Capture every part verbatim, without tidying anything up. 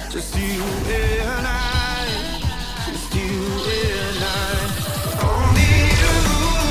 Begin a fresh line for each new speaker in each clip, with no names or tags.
Just you and I, just you and I. Only you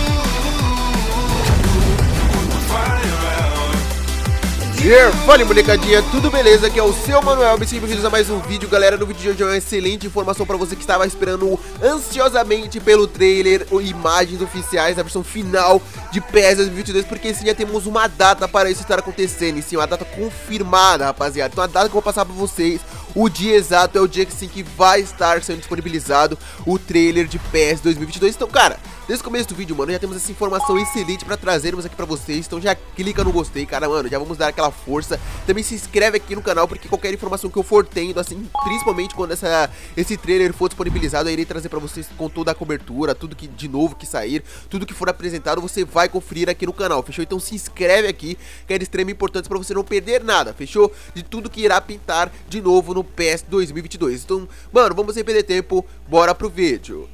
put the fire out.
Yeah, fala molecadinha, tudo beleza? Aqui é o seu Manuel, bem-vindos a mais um vídeo, galera. No vídeo de hoje é uma excelente informação pra você que estava esperando ansiosamente pelo trailer ou imagens oficiais da versão final de P E S dois mil e vinte e dois, porque sim, já temos uma data para isso estar acontecendo, e sim, uma data confirmada, rapaziada. Então a data que eu vou passar pra vocês, o dia exato é o dia que sim que vai estar sendo disponibilizado o trailer de P E S dois mil e vinte e dois. Então, cara, desde o começo do vídeo, mano, já temos essa informação excelente pra trazermos aqui pra vocês. Então já clica no gostei, cara, mano, já vamos dar aquela força. Também se inscreve aqui no canal, porque qualquer informação que eu for tendo, assim, principalmente quando essa, esse trailer for disponibilizado, eu irei trazer pra vocês com toda a cobertura, tudo que de novo que sair, tudo que for apresentado, você vai conferir aqui no canal, fechou? Então se inscreve aqui, que é de extrema importância pra você não perder nada, fechou? De tudo que irá pintar de novo no P E S dois mil e vinte e dois. Então, mano, vamos sem perder tempo, bora pro vídeo.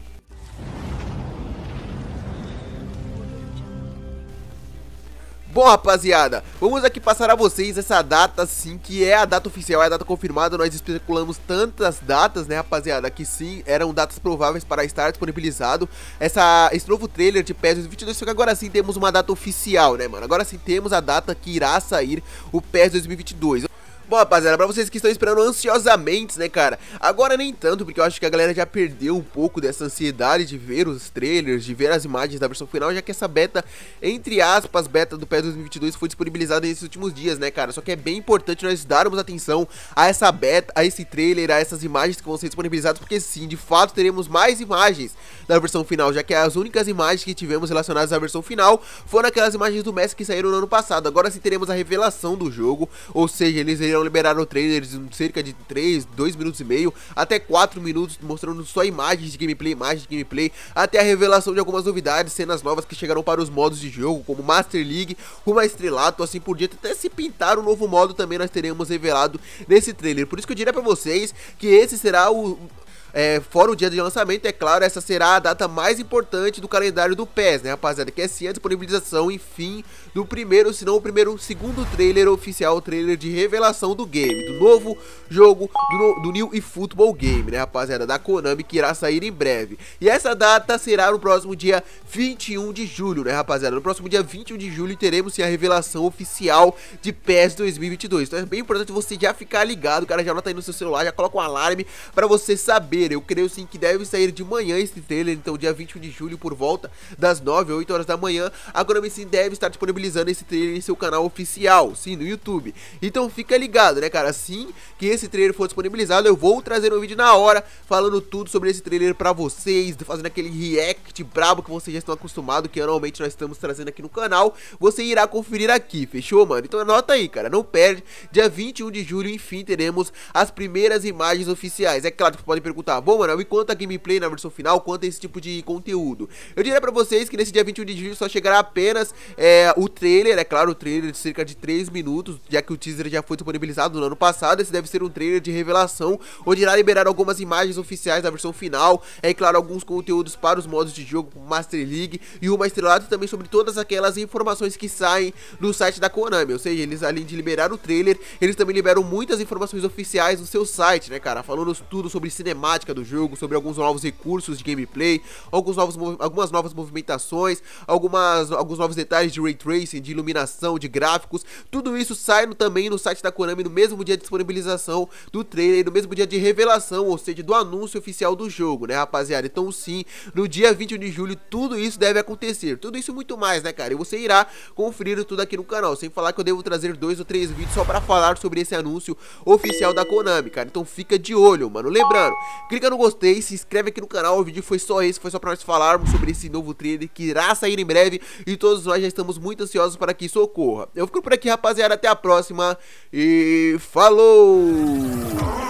Bom, rapaziada, vamos aqui passar a vocês essa data, sim, que é a data oficial, é a data confirmada. Nós especulamos tantas datas, né, rapaziada, que sim, eram datas prováveis para estar disponibilizado essa, esse novo trailer de P E S dois mil e vinte e dois, só que agora sim temos uma data oficial, né, mano? Agora sim temos a data que irá sair o P E S dois mil e vinte e dois. Bom, rapaziada, pra vocês que estão esperando ansiosamente, né, cara, agora nem tanto, porque eu acho que a galera já perdeu um pouco dessa ansiedade de ver os trailers, de ver as imagens da versão final, já que essa beta, entre aspas, beta do P E S dois mil e vinte e dois foi disponibilizada nesses últimos dias, né, cara. Só que é bem importante nós darmos atenção a essa beta, a esse trailer, a essas imagens que vão ser disponibilizadas, porque sim, de fato, teremos mais imagens da versão final, já que as únicas imagens que tivemos relacionadas à versão final foram aquelas imagens do Messi que saíram no ano passado. Agora sim teremos a revelação do jogo, ou seja, eles irão liberar o trailer de cerca de três, dois minutos e meio até quatro minutos, mostrando só imagens de gameplay, imagens de gameplay, até a revelação de algumas novidades, cenas novas que chegarão para os modos de jogo, como Master League, Rumo a Estrelato, assim por diante. Até se pintar um novo modo também nós teremos revelado nesse trailer. Por isso que eu diria pra vocês que esse será o... É, fora o dia de lançamento, é claro, essa será a data mais importante do calendário do P E S, né, rapaziada? Que é sim a disponibilização, enfim, do primeiro, se não o primeiro, segundo trailer oficial, o trailer de revelação do game, do novo jogo, do, do New eFootball Game, né, rapaziada? Da Konami, que irá sair em breve. E essa data será no próximo dia vinte e um de julho, né, rapaziada? No próximo dia vinte e um de julho teremos sim a revelação oficial de P E S dois mil e vinte e dois. Então é bem importante você já ficar ligado, cara, já anota aí no seu celular, já coloca um alarme pra você saber. Eu creio sim que deve sair de manhã esse trailer, então dia vinte e um de julho por volta das nove ou oito horas da manhã, a Konami sim deve estar disponibilizando esse trailer em seu canal oficial, sim, no YouTube. Então fica ligado, né, cara, assim que esse trailer for disponibilizado, eu vou trazer um vídeo na hora, falando tudo sobre esse trailer pra vocês, fazendo aquele react brabo que vocês já estão acostumados, que normalmente nós estamos trazendo aqui no canal. Você irá conferir aqui, fechou, mano? Então anota aí, cara, não perde, dia vinte e um de julho, enfim, teremos as primeiras imagens oficiais. É claro que vocês podem perguntar, bom, mano, e quanto a gameplay na versão final, quanto a esse tipo de conteúdo? Eu diria pra vocês que nesse dia vinte e um de julho só chegará apenas é, o trailer, é claro, o trailer de cerca de três minutos, já que o teaser já foi disponibilizado no ano passado. Esse deve ser um trailer de revelação, onde irá liberar algumas imagens oficiais da versão final, é claro, alguns conteúdos para os modos de jogo, como Master League e Rumo a Estrelato, também sobre todas aquelas informações que saem no site da Konami. Ou seja, eles, além de liberar o trailer, eles também liberam muitas informações oficiais no seu site, né, cara, falando tudo sobre cinemática do jogo, sobre alguns novos recursos de gameplay, alguns novos, algumas novas movimentações, algumas, alguns novos detalhes de Ray Tracing, de iluminação, de gráficos. Tudo isso sai no, também no site da Konami no mesmo dia de disponibilização do trailer, no mesmo dia de revelação, ou seja, do anúncio oficial do jogo, né, rapaziada? Então sim, no dia vinte e um de julho tudo isso deve acontecer, tudo isso e muito mais, né, cara? E você irá conferir tudo aqui no canal, sem falar que eu devo trazer dois ou três vídeos só pra falar sobre esse anúncio oficial da Konami, cara. Então fica de olho, mano. Lembrando, clica no gostei, se inscreve aqui no canal. O vídeo foi só esse, foi só pra nós falarmos sobre esse novo trailer que irá sair em breve, e todos nós já estamos muito ansiosos para que isso ocorra. Eu fico por aqui, rapaziada, até a próxima e falou!